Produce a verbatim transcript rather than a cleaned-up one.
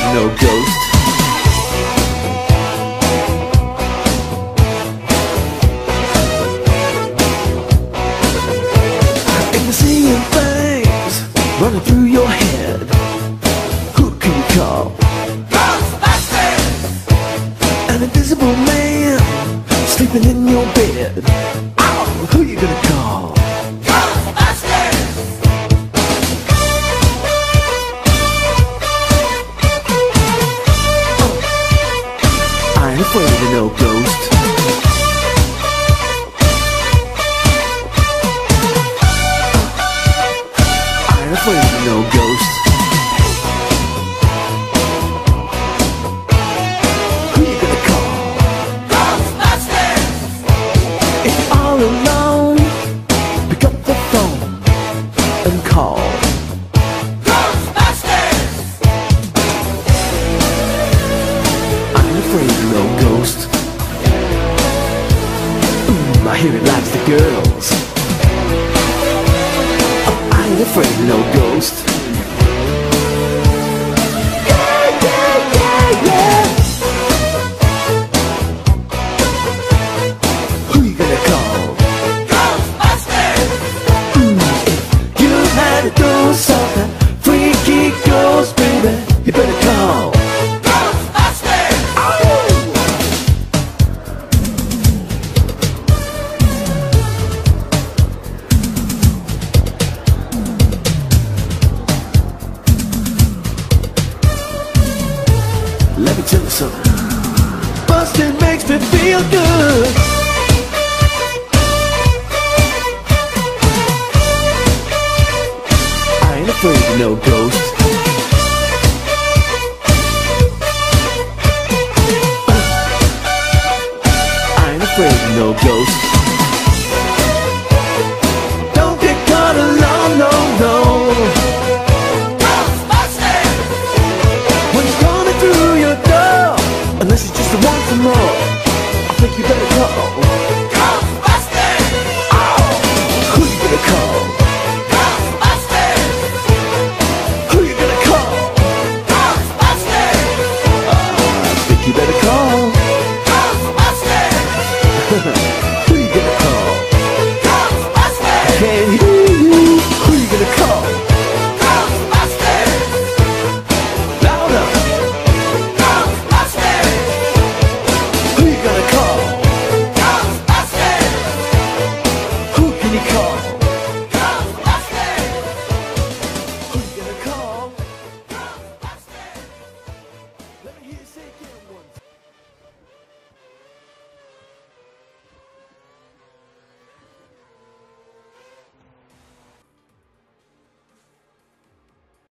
of no ghost. And you're seeing things running through your head. Who can you call? Ghostbusters! An invisible man sleeping in your bed. Oh, who you gonna call? Ghostbusters! I ain't afraid of no ghost. I ain't afraid of no ghost. Who you gonna call? Ghostbusters! If you're all alone, pick up the phone and call Ghostbusters! I ain't afraid of no ghost. Ooh, I hear it likes the girls. Oh, I ain't afraid of no ghost. Yeah, yeah, yeah, yeah. Who you gonna call? Ghostbusters! Mm, if you had to do something freaky ghost, baby, you better call Ghostbusters! Oh! Let me tell you something. Busting makes me feel good. I ain't afraid of no ghost. I ain't afraid of no ghost.